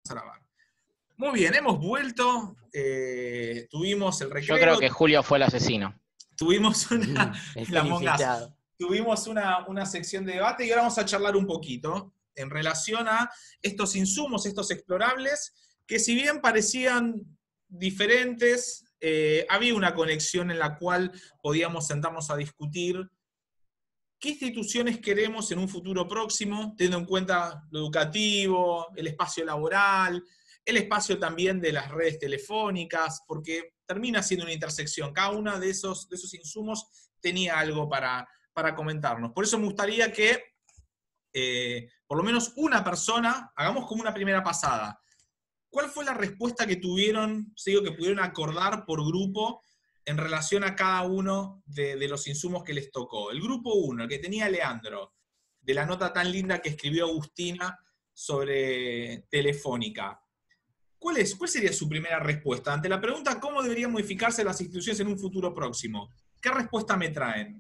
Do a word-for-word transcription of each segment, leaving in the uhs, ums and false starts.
a grabar. Muy bien, hemos vuelto, eh, tuvimos el recreo. Yo creo que Julio fue el asesino. Tuvimos una, El la Among Us. planificado. Tuvimos una, una sección de debate y ahora vamos a charlar un poquito en relación a estos insumos, estos explorables, que si bien parecían diferentes, eh, había una conexión en la cual podíamos sentarnos a discutir qué instituciones queremos en un futuro próximo, teniendo en cuenta lo educativo, el espacio laboral, el espacio también de las redes telefónicas, porque termina siendo una intersección. Cada uno de esos, de esos insumos tenía algo para, para comentarnos. Por eso me gustaría que eh, por lo menos una persona, hagamos como una primera pasada. ¿Cuál fue la respuesta que tuvieron, digo, que pudieron acordar por grupo en relación a cada uno de, de los insumos que les tocó? El grupo uno, el que tenía Leandro, de la nota tan linda que escribió Agustina sobre Telefónica. ¿Cuál es, cuál sería su primera respuesta? Ante la pregunta ¿cómo deberían modificarse las instituciones en un futuro próximo? ¿Qué respuesta me traen?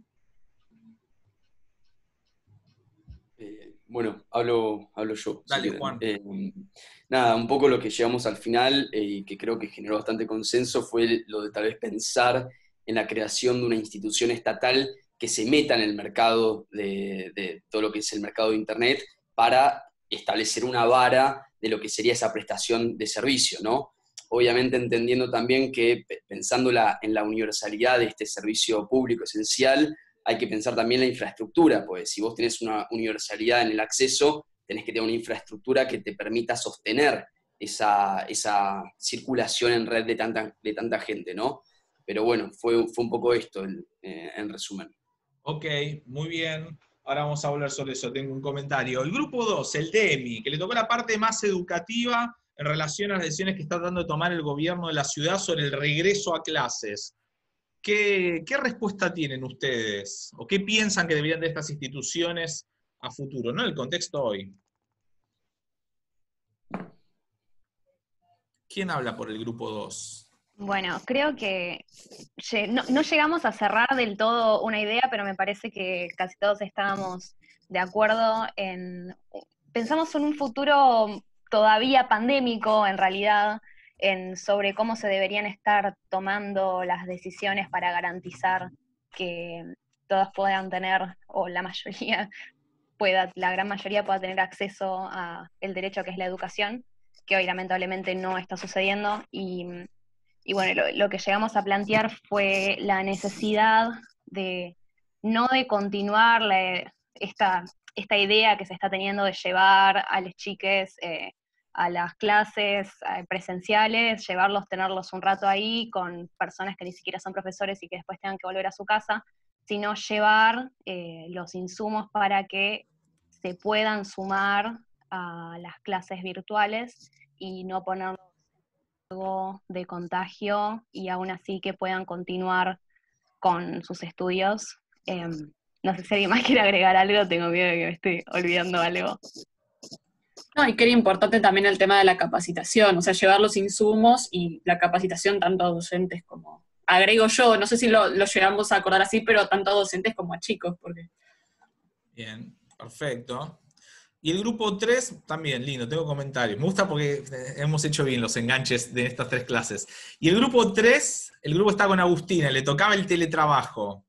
Eh, bueno, hablo, hablo yo. Dale, si Juan. Eh, nada, un poco lo que llegamos al final eh, y que creo que generó bastante consenso fue lo de tal vez pensar en la creación de una institución estatal que se meta en el mercado de, de todo lo que es el mercado de Internet para establecer una vara de lo que sería esa prestación de servicio, ¿no? Obviamente entendiendo también que pensando la, en la universalidad de este servicio público esencial, hay que pensar también la infraestructura, pues si vos tenés una universalidad en el acceso, tenés que tener una infraestructura que te permita sostener esa, esa circulación en red de tanta, de tanta gente, ¿no? Pero bueno, fue, fue un poco esto en, eh, en resumen. Ok, muy bien. Ahora vamos a hablar sobre eso, tengo un comentario. El grupo dos, el D E M I, que le tocó la parte más educativa en relación a las decisiones que está tratando de tomar el gobierno de la ciudad sobre el regreso a clases. ¿Qué, qué respuesta tienen ustedes? ¿O qué piensan que deberían de estas instituciones a futuro? No en el contexto hoy. ¿Quién habla por el grupo dos? Bueno, creo que no, no llegamos a cerrar del todo una idea, pero me parece que casi todos estábamos de acuerdo en... Pensamos en un futuro todavía pandémico, en realidad, en sobre cómo se deberían estar tomando las decisiones para garantizar que todos puedan tener, o la mayoría pueda, la gran mayoría pueda tener acceso a el derecho que es la educación, que hoy lamentablemente no está sucediendo, y... Y bueno, lo, lo que llegamos a plantear fue la necesidad de no de continuar la, esta, esta idea que se está teniendo de llevar a los chiques eh, a las clases eh, presenciales, llevarlos, tenerlos un rato ahí con personas que ni siquiera son profesores y que después tengan que volver a su casa, sino llevar eh, los insumos para que se puedan sumar a las clases virtuales y no ponerlos de contagio y aún así que puedan continuar con sus estudios. Eh, no sé si alguien más quiere agregar algo, tengo miedo de que me esté olvidando algo. No, y que era importante también el tema de la capacitación, o sea, llevar los insumos y la capacitación tanto a docentes como, agrego yo, no sé si lo, lo llegamos a acordar así, pero tanto a docentes como a chicos, porque... Bien, perfecto. Y el grupo tres, también, lindo, tengo comentarios. Me gusta porque hemos hecho bien los enganches de estas tres clases. Y el grupo tres, el grupo está con Agustina, le tocaba el teletrabajo.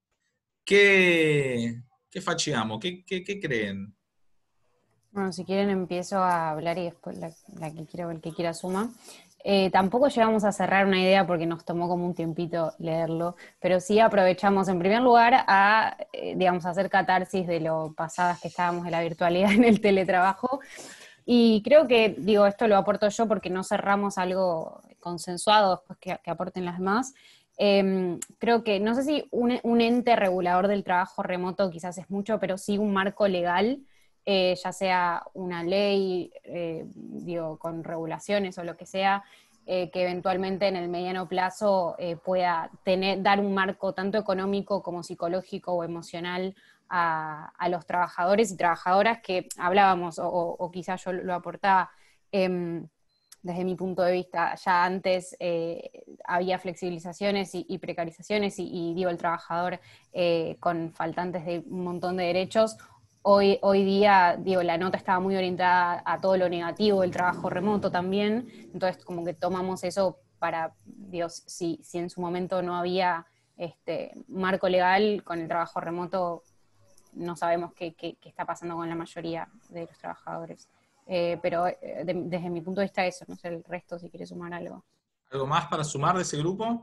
¿Qué, qué facheamos? ¿Qué, qué, qué creen? Bueno, si quieren empiezo a hablar y después la, la que quiera o el que quiera suma. Eh, tampoco llegamos a cerrar una idea porque nos tomó como un tiempito leerlo, pero sí aprovechamos en primer lugar a, eh, digamos, hacer catarsis de lo pasadas que estábamos de la virtualidad en el teletrabajo, y creo que, digo, esto lo aporto yo porque no cerramos algo consensuado después que, que aporten las demás. Eh, creo que, no sé si un, un ente regulador del trabajo remoto quizás es mucho, pero sí un marco legal, Eh, ya sea una ley, eh, digo, con regulaciones o lo que sea, eh, que eventualmente en el mediano plazo eh, pueda tener, dar un marco tanto económico como psicológico o emocional a, a los trabajadores y trabajadoras que hablábamos, o, o, o quizás yo lo aportaba, eh, desde mi punto de vista, ya antes eh, había flexibilizaciones y, y precarizaciones y, y digo, el trabajador eh, con faltantes de un montón de derechos. hoy, hoy día, digo, la nota estaba muy orientada a todo lo negativo del trabajo remoto también, entonces como que tomamos eso para, digo, si, si en su momento no había este marco legal con el trabajo remoto, no sabemos qué, qué, qué está pasando con la mayoría de los trabajadores. Eh, pero eh, de, desde mi punto de vista eso, no sé el resto si quiere sumar algo. ¿Algo más para sumar de ese grupo?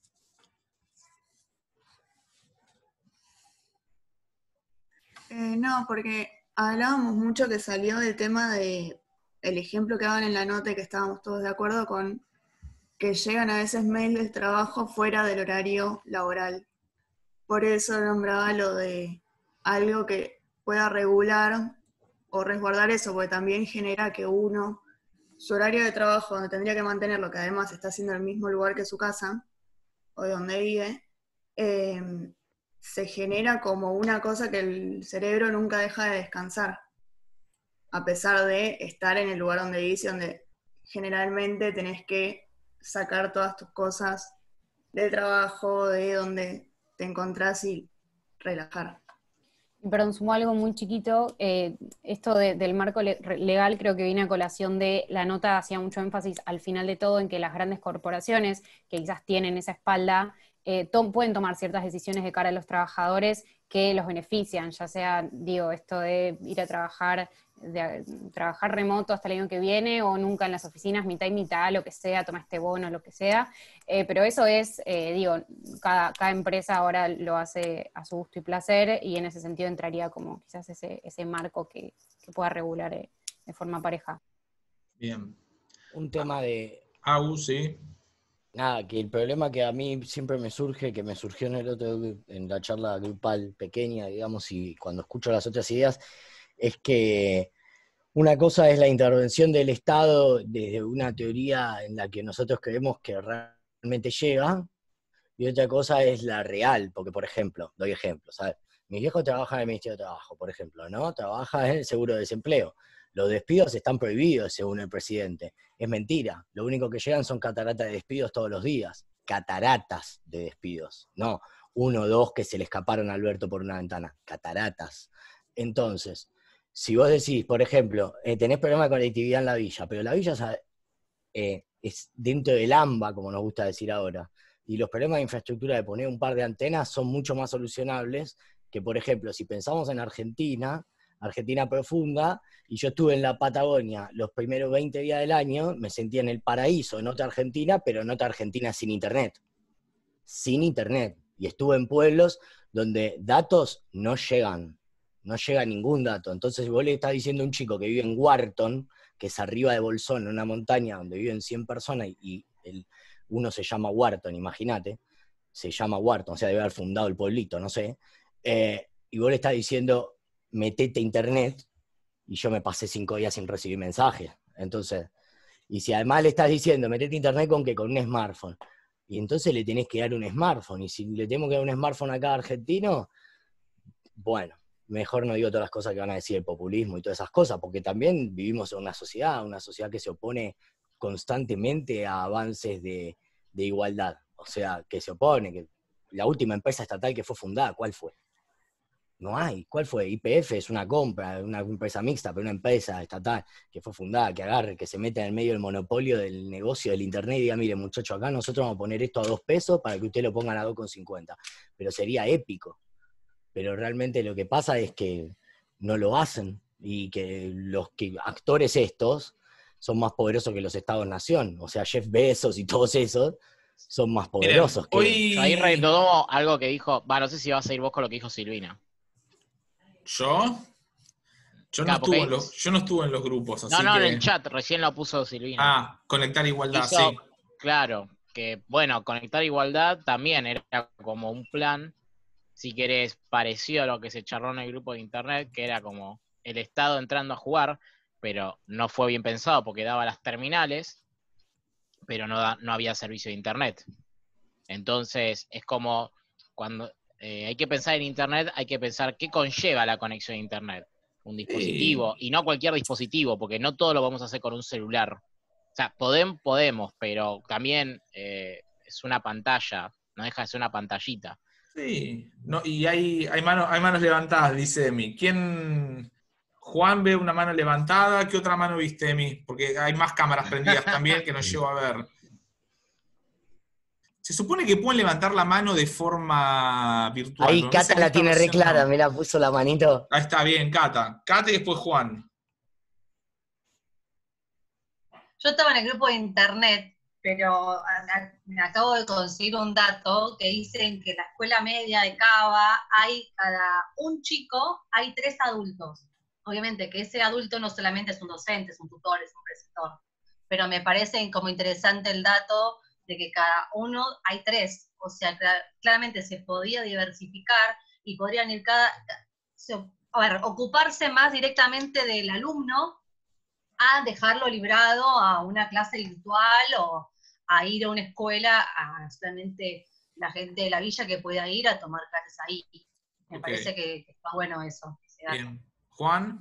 Eh, no, porque hablábamos mucho que salió del tema de el ejemplo que daban en la nota y que estábamos todos de acuerdo con que llegan a veces mails de trabajo fuera del horario laboral. Por eso nombraba lo de algo que pueda regular o resguardar eso, porque también genera que uno, su horario de trabajo, donde tendría que mantenerlo, que además está haciendo el mismo lugar que su casa, o de donde vive, eh, se genera como una cosa que el cerebro nunca deja de descansar, a pesar de estar en el lugar donde vivís y donde generalmente tenés que sacar todas tus cosas del trabajo, de donde te encontrás y relajar. Perdón, sumo algo muy chiquito. Eh, esto de, del marco le, legal creo que viene a colación de la nota, hacía mucho énfasis al final de todo en que las grandes corporaciones, que quizás tienen esa espalda, eh, to pueden tomar ciertas decisiones de cara a los trabajadores que los benefician, ya sea, digo, esto de ir a trabajar, de, trabajar remoto hasta el año que viene, o nunca en las oficinas, mitad y mitad, lo que sea, toma este bono, lo que sea. Eh, pero eso es, eh, digo, cada, cada empresa ahora lo hace a su gusto y placer, y en ese sentido entraría como quizás ese, ese marco que, que pueda regular eh, de forma pareja. Bien. Un tema de... Au, sí. Nada, que el problema que a mí siempre me surge, que me surgió en el otro, en la charla grupal pequeña, digamos, y cuando escucho las otras ideas, es que una cosa es la intervención del Estado desde una teoría en la que nosotros creemos que realmente llega, y otra cosa es la real, porque por ejemplo, doy ejemplos, ¿sabes? Mi viejo trabaja en el Ministerio de Trabajo, por ejemplo, ¿no? Trabaja en el seguro de desempleo. Los despidos están prohibidos, según el presidente. Es mentira. Lo único que llegan son cataratas de despidos todos los días. Cataratas de despidos. No, uno o dos que se le escaparon a Alberto por una ventana. Cataratas. Entonces, si vos decís, por ejemplo, eh, tenés problema de conectividad en la villa, pero la villa eh, es dentro del AMBA, como nos gusta decir ahora, y los problemas de infraestructura de poner un par de antenas son mucho más solucionables que, por ejemplo, si pensamos en Argentina, Argentina profunda, y yo estuve en la Patagonia los primeros veinte días del año, me sentía en el paraíso, en otra Argentina, pero en otra Argentina sin internet. Sin internet. Y estuve en pueblos donde datos no llegan, no llega ningún dato. Entonces vos le estás diciendo a un chico que vive en Wharton, que es arriba de Bolsón, en una montaña donde viven cien personas, y el, uno se llama Wharton, imagínate, se llama Wharton, o sea, debe haber fundado el pueblito, no sé, eh, y vos le estás diciendo, metete a internet, y yo me pasé cinco días sin recibir mensajes. Entonces, y si además le estás diciendo, metete a internet con que con un smartphone, y entonces le tenés que dar un smartphone, y si le tenemos que dar un smartphone a cada argentino, bueno, mejor no digo todas las cosas que van a decir el populismo y todas esas cosas, porque también vivimos en una sociedad, una sociedad que se opone constantemente a avances de, de igualdad, o sea, que se opone, que la última empresa estatal que fue fundada, ¿cuál fue? No hay. ¿Cuál fue? Y P F es una compra, una empresa mixta, pero una empresa estatal que fue fundada, que agarre, que se meta en el medio del monopolio del negocio del internet y diga, mire muchachos, acá nosotros vamos a poner esto a dos pesos para que ustedes lo pongan a dos con cincuenta. Pero sería épico. Pero realmente lo que pasa es que no lo hacen y que los que, actores estos son más poderosos que los Estados-nación. O sea, Jeff Bezos y todos esos son más poderosos. Miren, que... hoy... Yo ahí retomo algo que dijo, va, no sé si vas a ir vos con lo que dijo Silvina. ¿Yo? Yo, Claro, no estuve porque- en los, yo no estuve en los grupos, así No, no, que... en el chat, recién lo puso Silvina. Ah, conectar igualdad, Hizo- sí. Claro, que bueno, conectar igualdad también era como un plan, si querés, parecido a lo que se charló en el grupo de internet, que era como el Estado entrando a jugar, pero no fue bien pensado porque daba las terminales, pero no, da- no había servicio de internet. Entonces, es como cuando eh, hay que pensar en internet, hay que pensar qué conlleva la conexión a internet. Un dispositivo, y no cualquier dispositivo, porque no todo lo vamos a hacer con un celular. O sea, podemos, podemos, pero también eh, es una pantalla, no deja de ser una pantallita. Sí, no, y hay, hay, mano, hay manos levantadas, dice Emi. ¿Quién? Juan ve una mano levantada. ¿Qué otra mano viste, Emi? Porque hay más cámaras prendidas también que no llego a ver. Se supone que pueden levantar la mano de forma virtual. Ahí pero me parece Cata que la esta tiene re versión clara, no. me la puso la manito. Ahí está, bien, Cata. Cata y después Juan. Yo estaba en el grupo de internet, pero me acabo de conseguir un dato que dicen que en la escuela media de Cava hay cada un chico, hay tres adultos. Obviamente que ese adulto no solamente es un docente, es un tutor, es un preceptor, pero me parece como interesante el dato de que cada uno hay tres. O sea, claramente se podía diversificar y podrían ir cada, a ver, ocuparse más directamente del alumno a dejarlo librado a una clase virtual o a ir a una escuela a solamente la gente de la villa que pueda ir a tomar clases ahí. Me Okay. parece que, que está bueno eso. Bien. Juan.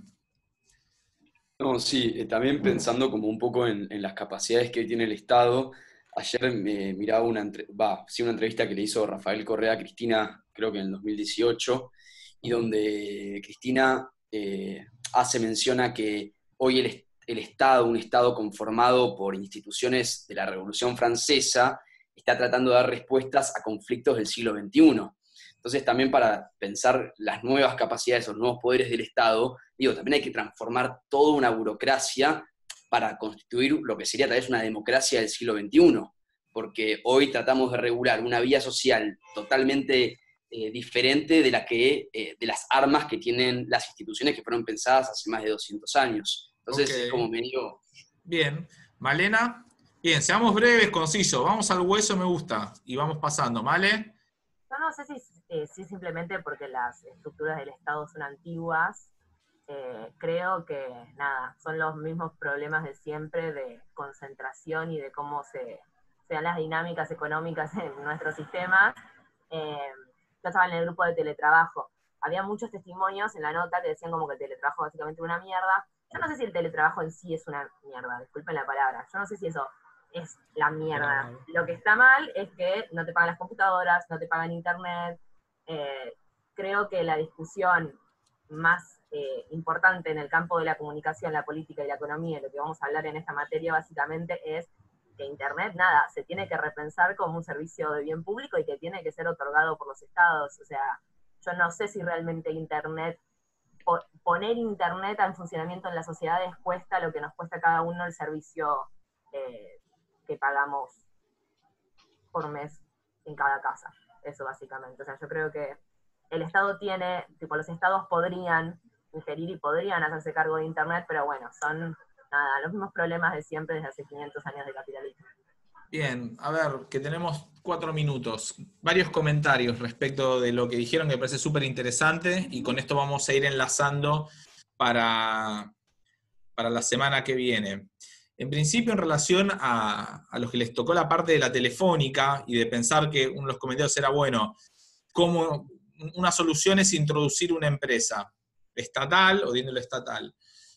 No, sí, eh, también pensando como un poco en, en las capacidades que tiene el Estado. Ayer me miraba una, entre- va, sí, una entrevista que le hizo Rafael Correa a Cristina, creo que en el dos mil dieciocho, y donde Cristina eh, hace mención a que hoy el, el Estado, un Estado conformado por instituciones de la Revolución Francesa, está tratando de dar respuestas a conflictos del siglo veintiuno. Entonces también para pensar las nuevas capacidades, los nuevos poderes del Estado, digo, también hay que transformar toda una burocracia para constituir lo que sería tal vez una democracia del siglo veintiuno, porque hoy tratamos de regular una vía social totalmente eh, diferente de, la que, eh, de las armas que tienen las instituciones que fueron pensadas hace más de doscientos años. Entonces Okay. es como medio... Bien. Malena. Bien, seamos breves, concisos. Vamos al hueso, me gusta. Y vamos pasando, ¿vale? Yo no sé si, eh, si simplemente porque las estructuras del Estado son antiguas, eh, creo que, nada, son los mismos problemas de siempre de concentración y de cómo se, se dan las dinámicas económicas en nuestros sistemas. Eh, yo estaba en el grupo de teletrabajo. Había muchos testimonios en la nota que decían como que el teletrabajo básicamente era una mierda. Yo no sé si el teletrabajo en sí es una mierda, disculpen la palabra. Yo no sé si eso es la mierda. Lo que está mal es que no te pagan las computadoras, no te pagan internet. Eh, creo que la discusión más eh, importante en el campo de la comunicación, la política y la economía, lo que vamos a hablar en esta materia básicamente es que internet, nada, se tiene que repensar como un servicio de bien público y que tiene que ser otorgado por los estados. O sea, yo no sé si realmente internet, poner internet en funcionamiento en las sociedades cuesta lo que nos cuesta a cada uno el servicio eh, que pagamos por mes en cada casa. Eso básicamente. O sea, yo creo que el Estado tiene, tipo, los estados podrían ingerir y podrían hacerse cargo de internet, pero bueno, son, nada, los mismos problemas de siempre desde hace quinientos años de capitalismo. Bien, a ver, que tenemos cuatro minutos. Varios comentarios respecto de lo que dijeron que me parece súper interesante y con esto vamos a ir enlazando para, para la semana que viene. En principio, en relación a, a los que les tocó la parte de la telefónica y de pensar que uno de los comentarios era, bueno, cómo una solución es introducir una empresa estatal o de índole estatal.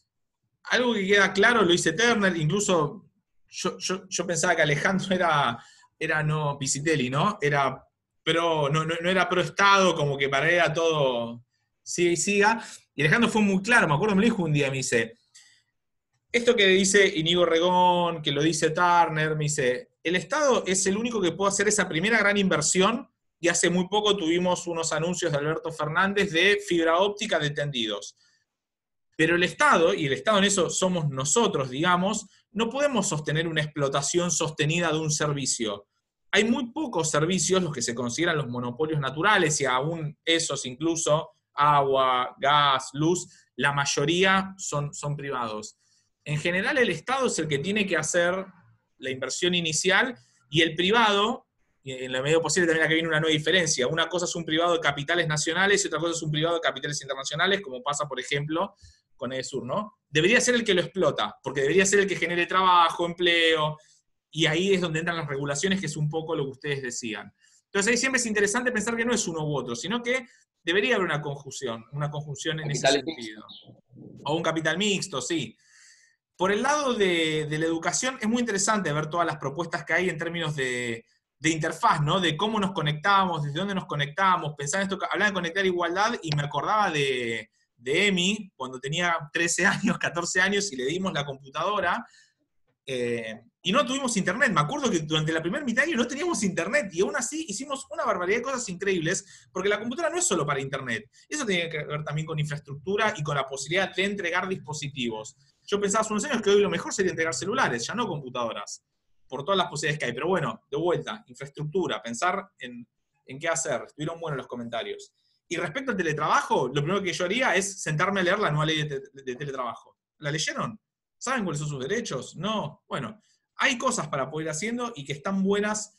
Algo que queda claro, lo dice Turner, incluso yo, yo, yo pensaba que Alejandro era, era no Pisitelli, ¿no? Era pro, no, no, no era pro Estado, como que para él era todo siga y siga. Y Alejandro fue muy claro, me acuerdo, me lo dijo un día, me dice, esto que dice Íñigo Regón, que lo dice Turner, me dice, el Estado es el único que puede hacer esa primera gran inversión, y hace muy poco tuvimos unos anuncios de Alberto Fernández de fibra óptica de tendidos. Pero el Estado, y el Estado en eso somos nosotros, digamos, no podemos sostener una explotación sostenida de un servicio. Hay muy pocos servicios, los que se consideran los monopolios naturales, y aún esos incluso, agua, gas, luz, la mayoría son, son privados. En general el Estado es el que tiene que hacer la inversión inicial, y el privado, y en la medida posible también acá viene una nueva diferencia, una cosa es un privado de capitales nacionales y otra cosa es un privado de capitales internacionales, como pasa, por ejemplo, con Edesur, ¿no? Debería ser el que lo explota, porque debería ser el que genere trabajo, empleo, y ahí es donde entran las regulaciones, que es un poco lo que ustedes decían. Entonces ahí siempre es interesante pensar que no es uno u otro, sino que debería haber una conjunción, una conjunción en ese sentido. O un capital mixto, sí. Por el lado de, de la educación, es muy interesante ver todas las propuestas que hay en términos de, de interfaz, ¿no? De cómo nos conectábamos, desde dónde nos conectábamos, pensaba en esto, hablaba de conectar igualdad y me acordaba de, de Emi, cuando tenía trece años, catorce años y le dimos la computadora, eh, y no tuvimos internet. Me acuerdo que durante la primera mitad de año no teníamos internet, y aún así hicimos una barbaridad de cosas increíbles, porque la computadora no es solo para internet. Eso tiene que ver también con infraestructura y con la posibilidad de entregar dispositivos. Yo pensaba hace unos años que hoy lo mejor sería entregar celulares, ya no computadoras, por todas las posibilidades que hay. Pero bueno, de vuelta, infraestructura, pensar en, en qué hacer. Estuvieron buenos los comentarios. Y respecto al teletrabajo, lo primero que yo haría es sentarme a leer la nueva ley de, de, de teletrabajo. ¿La leyeron? ¿Saben cuáles son sus derechos? No. Bueno, hay cosas para poder ir haciendo y que están buenas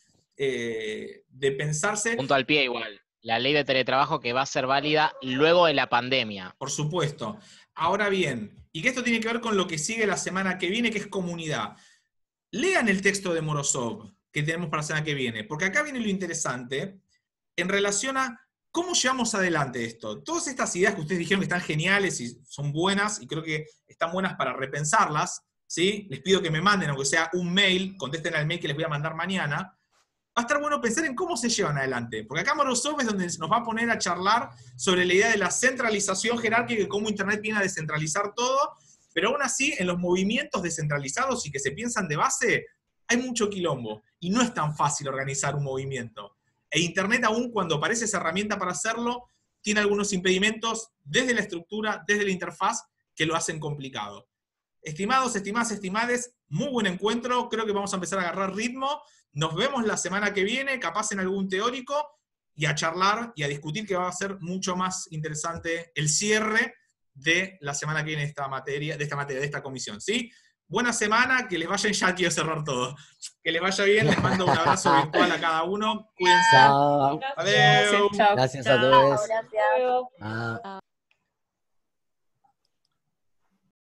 eh, de pensarse. Punto al pie igual. La ley de teletrabajo que va a ser válida luego de la pandemia. Por supuesto. Ahora bien, y que esto tiene que ver con lo que sigue la semana que viene, que es comunidad. Lean el texto de Morozov que tenemos para la semana que viene, porque acá viene lo interesante en relación a cómo llevamos adelante esto. Todas estas ideas que ustedes dijeron que están geniales y son buenas, y creo que están buenas para repensarlas, ¿sí? Les pido que me manden, aunque sea un mail, contesten al mail que les voy a mandar mañana. Va a estar bueno pensar en cómo se llevan adelante, porque acá Morozov es donde nos va a poner a charlar sobre la idea de la centralización jerárquica y cómo Internet viene a descentralizar todo, pero aún así, en los movimientos descentralizados y que se piensan de base, hay mucho quilombo, y no es tan fácil organizar un movimiento. E Internet, aún cuando parece esa herramienta para hacerlo, tiene algunos impedimentos desde la estructura, desde la interfaz, que lo hacen complicado. Estimados, estimadas, estimades, muy buen encuentro, creo que vamos a empezar a agarrar ritmo. Nos vemos la semana que viene, capaz en algún teórico, y a charlar y a discutir, que va a ser mucho más interesante el cierre de la semana que viene de esta materia, de esta materia, de esta comisión, ¿sí? Buena semana, que les vaya, ya quiero cerrar todo. Que les vaya bien, les mando un abrazo virtual a cada uno. Cuídense. Chao. Adiós. Chao. Gracias a todos. Gracias. Ah.